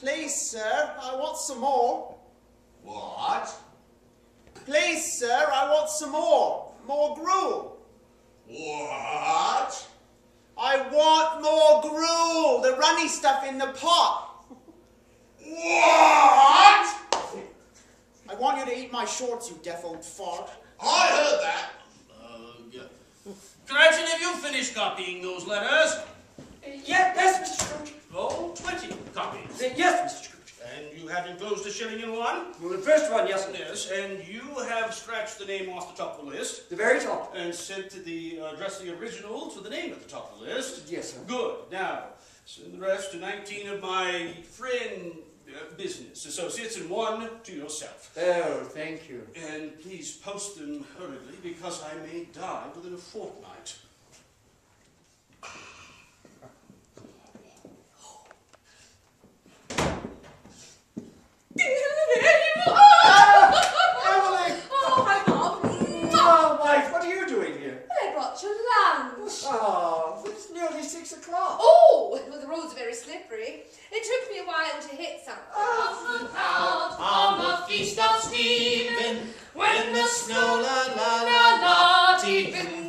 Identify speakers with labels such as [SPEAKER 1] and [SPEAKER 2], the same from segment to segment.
[SPEAKER 1] Please, sir, I want some more.
[SPEAKER 2] What?
[SPEAKER 1] Please, sir, I want some more. More gruel.
[SPEAKER 2] What?
[SPEAKER 1] I want more gruel. The runny stuff in the pot.
[SPEAKER 2] What?
[SPEAKER 1] I want you to eat my shorts, you deaf old fart.
[SPEAKER 2] I heard that.
[SPEAKER 3] Cratchit, have you finished copying those letters?
[SPEAKER 4] Yes, Mr. Scrooge.
[SPEAKER 3] Oh, 20 copies.
[SPEAKER 4] Yes, Mr. Scrooge.
[SPEAKER 3] And you have enclosed a shilling in one?
[SPEAKER 4] Well, the first one, yes, sir.
[SPEAKER 3] Yes, and you have scratched the name off the top of the list.
[SPEAKER 4] The very top.
[SPEAKER 3] And sent the address of the original to the name at the top of the list.
[SPEAKER 4] Yes, sir.
[SPEAKER 3] Good. Now, send the rest to 19 of my friend business associates and one to yourself.
[SPEAKER 4] Oh, thank you.
[SPEAKER 3] And please post them hurriedly because I may die within a fortnight.
[SPEAKER 4] Emily!
[SPEAKER 5] Oh, hi, Bob.
[SPEAKER 4] Oh, wife, what are you doing here?
[SPEAKER 5] I brought you lunch.
[SPEAKER 4] Oh, it's nearly 6 o'clock.
[SPEAKER 5] Oh, well, the roads are very slippery. It took me a while to hit something.
[SPEAKER 6] Out on the feast of Stephen, when the snow not even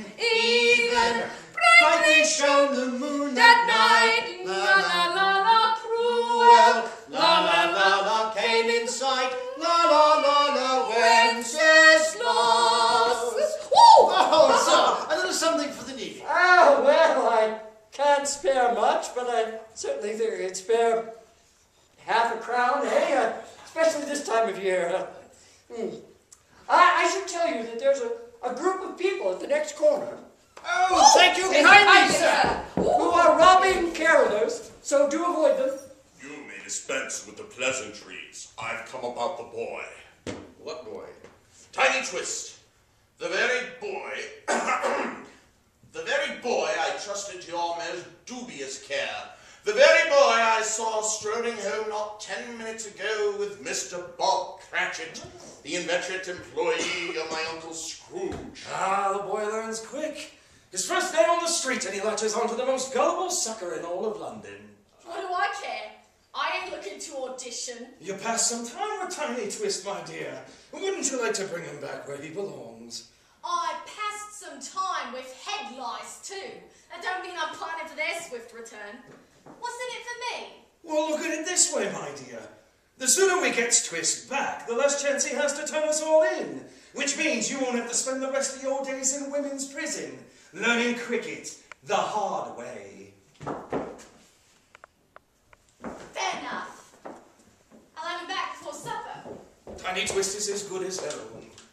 [SPEAKER 6] brightly shone the moon that night. La la la la, cruel. La la la la came in sight. La la la la, Wenceslas.
[SPEAKER 2] Oh, sir, a little something for the needy.
[SPEAKER 4] Oh, well, I can't spare much, but I certainly think I could spare half a crown, eh? Especially this time of year. I should tell you that there's a group of people at the next corner
[SPEAKER 2] Oh, thank you kindly, sir.
[SPEAKER 4] who are robbing carolers, so do avoid them.
[SPEAKER 7] You may dispense with the pleasantries. I've come about the boy.
[SPEAKER 2] What boy?
[SPEAKER 7] Tiny Twist. The very boy... the very boy I trusted to your most dubious care. The very boy I saw strolling home not 10 minutes ago with Mr. Bob Cratchit, the inveterate employee of my Uncle Scrooge.
[SPEAKER 8] Ah, the boy learns quick. His first day on the street and he latches onto the most gullible sucker in all of London.
[SPEAKER 6] What do I care? I ain't looking to audition.
[SPEAKER 8] You passed some time with Tiny Twist, my dear. Wouldn't you like to bring him back where he belongs?
[SPEAKER 6] I passed some time with head lice too. That don't mean I'm planning for their swift return. What's in it for me?
[SPEAKER 8] Well, look at it this way, my dear. The sooner we get Twist back, the less chance he has to turn us all in. Which means you won't have to spend the rest of your days in women's prison, learning cricket the hard way.
[SPEAKER 6] Fair enough. I'll have him back before supper.
[SPEAKER 8] Tiny Twist is as good as home.